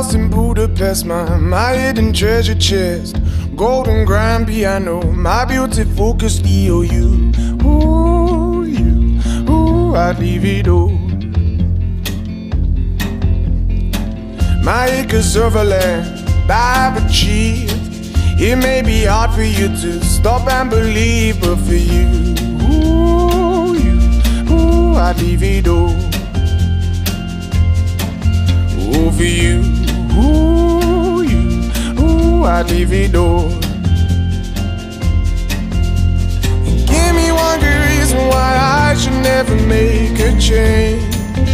house in Budapest, my hidden treasure chest, golden grand piano, my beautiful Castillo. You, I'd leave it all. My acres of land I've achieved. It may be hard for you to stop and believe, but for you, I'd leave it all. Oh, for you, I'd leave it all. Give me one good reason why I should never make a change.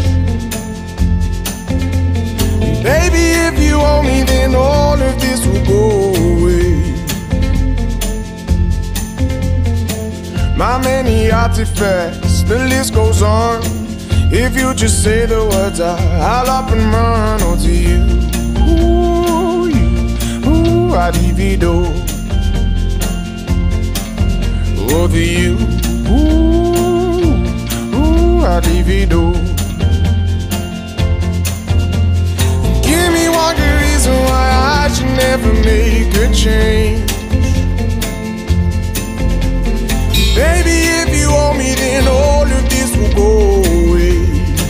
Baby, if you owe me, then all of this will go away. My many artifacts, the list goes on. If you just say the words, I'll up and run. Oh, to you, I'd leave it all. Oh, to you, I'd leave it all. Give me one good reason why I should never make a change. Baby, if you owe me, then all of this will go away.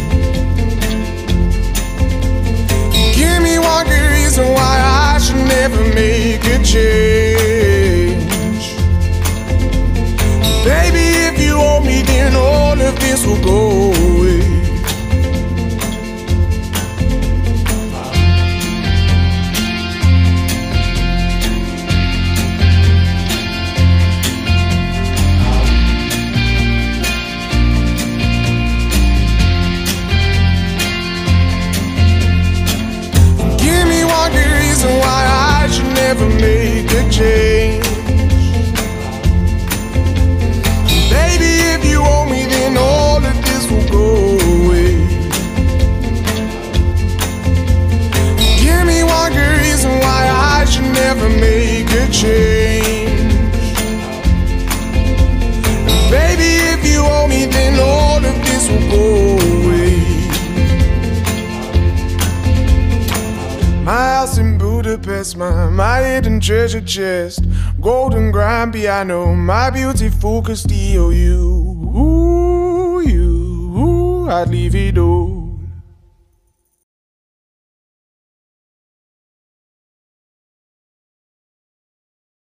Give me one good reason why I should never make a change. Baby, if you owe me, then all of this will go away. Why I should never make a change. Baby, if you owe me, then all of this will go away. Give me one good reason why I should never make a change. Baby, if you owe me, then all of this will go away. My house in Budapest, my hidden treasure chest, golden grand piano, my beautiful Castillo. You, I'd leave it all.